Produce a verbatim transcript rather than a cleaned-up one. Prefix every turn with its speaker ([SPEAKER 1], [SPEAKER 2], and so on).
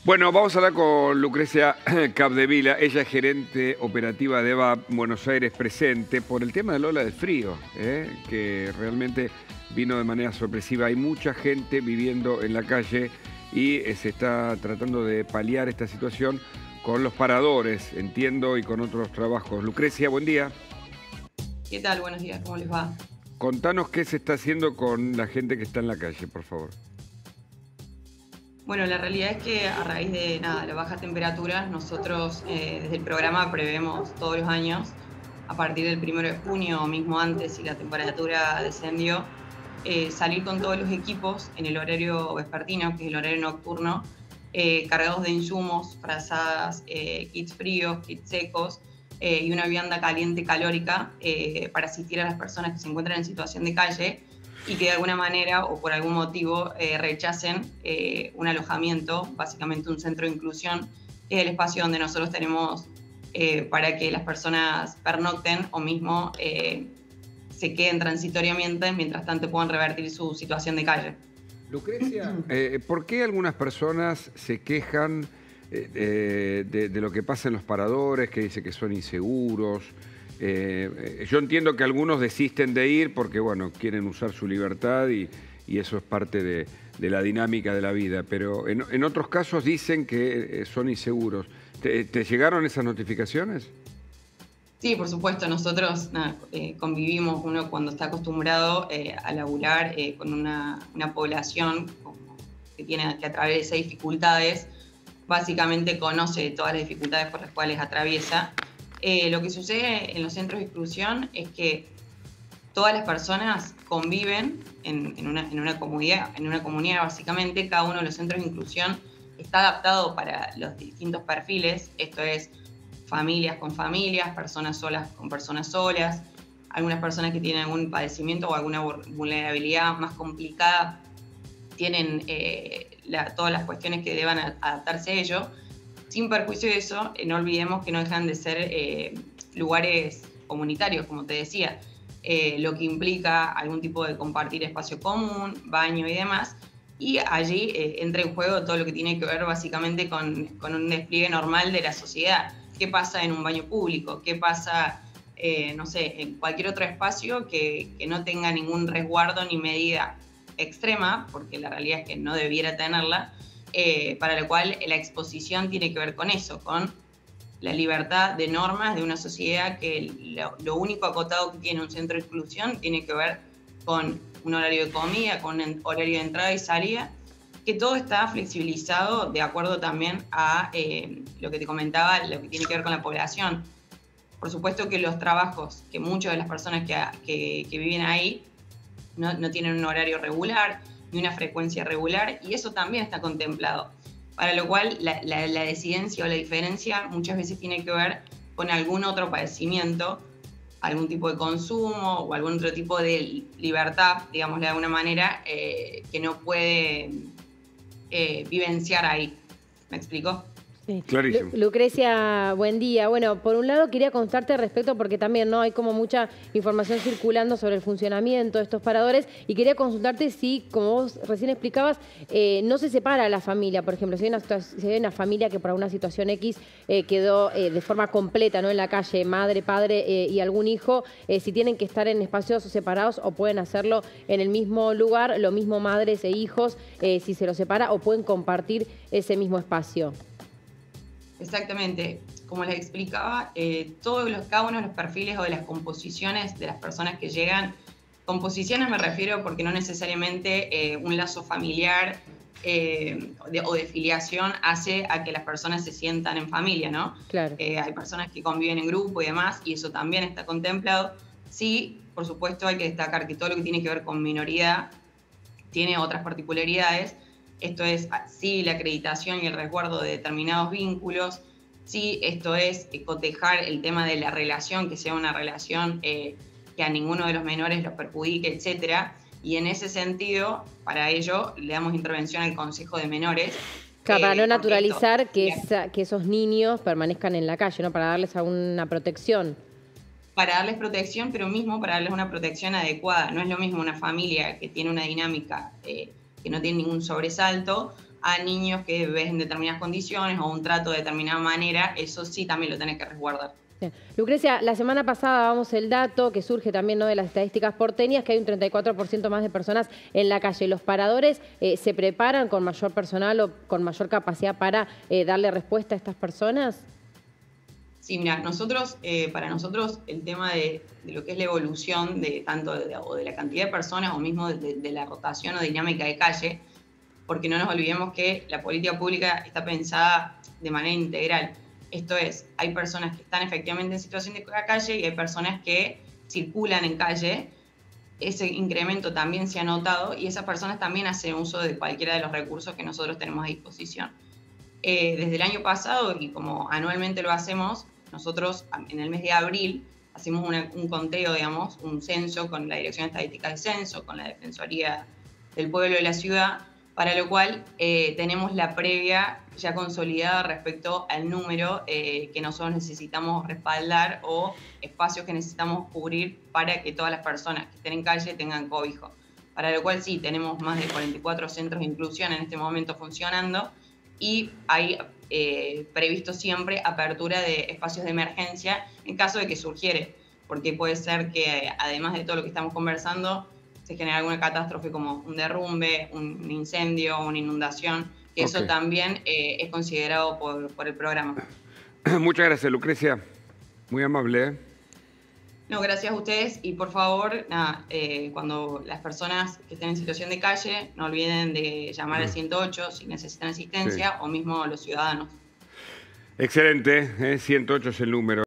[SPEAKER 1] Bueno, vamos a hablar con Lucrecia Capdevila. Ella es gerente operativa de E V A P Buenos Aires Presente por el tema de la ola del frío, ¿eh? que realmente vino de manera sorpresiva. Hay mucha gente viviendo en la calle y eh, se está tratando de paliar esta situación con los paradores, entiendo, y con otros trabajos. Lucrecia, buen día.
[SPEAKER 2] ¿Qué tal? Buenos días, ¿cómo les va?
[SPEAKER 1] Contanos qué se está haciendo con la gente que está en la calle, por favor.
[SPEAKER 2] Bueno, la realidad es que a raíz de nada, la baja temperatura, nosotros eh, desde el programa prevemos todos los años, a partir del primero de junio o mismo antes, si la temperatura descendió, eh, salir con todos los equipos en el horario vespertino, que es el horario nocturno, eh, cargados de insumos, frazadas, eh, kits fríos, kits secos eh, y una vianda caliente calórica eh, para asistir a las personas que se encuentran en situación de calle y que de alguna manera o por algún motivo eh, rechacen eh, un alojamiento, básicamente un centro de inclusión, que es el espacio donde nosotros tenemos eh, para que las personas pernocten o mismo eh, se queden transitoriamente, mientras tanto puedan revertir su situación de calle.
[SPEAKER 1] Lucrecia, eh, ¿por qué algunas personas se quejan eh, de, de lo que pasa en los paradores, que dice que son inseguros? Eh, yo entiendo que algunos desisten de ir porque, bueno, quieren usar su libertad y, y eso es parte de, de la dinámica de la vida, pero en, en otros casos dicen que eh, son inseguros. ¿Te, te llegaron esas notificaciones?
[SPEAKER 2] Sí, por supuesto. Nosotros nada, eh, convivimos, uno cuando está acostumbrado eh, a laburar eh, con una, una población como que, tiene, que atraviesa dificultades, básicamente conoce todas las dificultades por las cuales atraviesa. Eh, lo que sucede en los centros de exclusión es que todas las personas conviven en, en, una, en, una comunidad, en una comunidad básicamente. Cada uno de los centros de inclusión está adaptado para los distintos perfiles, esto es familias con familias, personas solas con personas solas, algunas personas que tienen algún padecimiento o alguna vulnerabilidad más complicada tienen eh, la, todas las cuestiones que deban adaptarse a ello. Sin perjuicio de eso, eh, no olvidemos que no dejan de ser eh, lugares comunitarios, como te decía, eh, lo que implica algún tipo de compartir espacio común, baño y demás, y allí eh, entra en juego todo lo que tiene que ver básicamente con, con un despliegue normal de la sociedad. ¿Qué pasa en un baño público? ¿Qué pasa, eh, no sé, en cualquier otro espacio que, que no tenga ningún resguardo ni medida extrema, porque la realidad es que no debiera tenerla, Eh, para lo cual la exposición tiene que ver con eso, con la libertad de normas de una sociedad que lo, lo único acotado que tiene un centro de exclusión tiene que ver con un horario de comida, con un horario de entrada y salida, que todo está flexibilizado de acuerdo también a eh, lo que te comentaba, lo que tiene que ver con la población. Por supuesto que los trabajos que muchas de las personas que, que, que viven ahí no, no tienen un horario regular, y una frecuencia regular, y eso también está contemplado. Para lo cual, la, la, la decidencia o la diferencia muchas veces tiene que ver con algún otro padecimiento, algún tipo de consumo o algún otro tipo de libertad, digámosle de alguna manera, eh, que no puede eh, vivenciar ahí. ¿Me explico?
[SPEAKER 3] Sí.
[SPEAKER 1] Clarísimo.
[SPEAKER 3] Lu Lucrecia, buen día. Bueno, por un lado quería constarte al respecto porque también no hay como mucha información circulando sobre el funcionamiento de estos paradores y quería consultarte si, como vos recién explicabas, eh, no se separa la familia. Por ejemplo, si hay una, si hay una familia que por alguna situación X eh, quedó eh, de forma completa, ¿no?, en la calle, madre, padre eh, y algún hijo, eh, si tienen que estar en espacios separados o pueden hacerlo en el mismo lugar, lo mismo madres e hijos, eh, si se los separa, o pueden compartir ese mismo espacio.
[SPEAKER 2] Exactamente, como les explicaba, eh, todos los, cada uno de los perfiles o de las composiciones de las personas que llegan, composiciones me refiero porque no necesariamente eh, un lazo familiar eh, de, o de filiación hace a que las personas se sientan en familia, ¿no?
[SPEAKER 3] Claro.
[SPEAKER 2] Eh, hay personas que conviven en grupo y demás, y eso también está contemplado. Sí, por supuesto hay que destacar que todo lo que tiene que ver con minoridad tiene otras particularidades. Esto es, sí, la acreditación y el resguardo de determinados vínculos, sí, esto es cotejar el tema de la relación, que sea una relación eh, que a ninguno de los menores los perjudique, etcétera. Y en ese sentido, para ello, le damos intervención al Consejo de Menores.
[SPEAKER 3] Claro,
[SPEAKER 2] eh,
[SPEAKER 3] para no naturalizar
[SPEAKER 2] esto,
[SPEAKER 3] que, esa, que esos niños permanezcan en la calle, ¿no? Para darles alguna protección.
[SPEAKER 2] Para darles protección, pero mismo para darles una protección adecuada. No es lo mismo una familia que tiene una dinámica Eh, que no tiene ningún sobresalto, a niños que ves en determinadas condiciones o un trato de determinada manera, eso sí también lo tenés que resguardar.
[SPEAKER 3] Bien. Lucrecia, la semana pasada dábamos el dato que surge también, ¿no?, de las estadísticas porteñas, que hay un treinta y cuatro por ciento más de personas en la calle. ¿Los paradores eh, se preparan con mayor personal o con mayor capacidad para eh, darle respuesta a estas personas?
[SPEAKER 2] Sí, mira, nosotros, eh, para nosotros el tema de, de lo que es la evolución de tanto de, o de la cantidad de personas o mismo de, de la rotación o dinámica de calle, porque no nos olvidemos que la política pública está pensada de manera integral. Esto es, hay personas que están efectivamente en situación de calle y hay personas que circulan en calle. Ese incremento también se ha notado y esas personas también hacen uso de cualquiera de los recursos que nosotros tenemos a disposición. Eh, desde el año pasado, y como anualmente lo hacemos, nosotros en el mes de abril hacemos una, un conteo, digamos, un censo con la Dirección Estadística de Censo, con la Defensoría del Pueblo de la Ciudad, para lo cual eh, tenemos la previa ya consolidada respecto al número eh, que nosotros necesitamos respaldar o espacios que necesitamos cubrir para que todas las personas que estén en calle tengan cobijo. Para lo cual sí, tenemos más de cuarenta y cuatro centros de inclusión en este momento funcionando y hay eh, previsto siempre apertura de espacios de emergencia en caso de que surgiere, porque puede ser que además de todo lo que estamos conversando, se genera alguna catástrofe como un derrumbe, un incendio, una inundación, que okay. Eso también eh, es considerado por, por el programa.
[SPEAKER 1] Muchas gracias, Lucrecia. Muy amable. ¿eh?
[SPEAKER 2] No, gracias a ustedes y por favor, nada, eh, cuando las personas que estén en situación de calle, no olviden de llamar al ciento ocho si necesitan asistencia sí. o mismo los ciudadanos.
[SPEAKER 1] Excelente, ¿eh? ciento ocho es el número.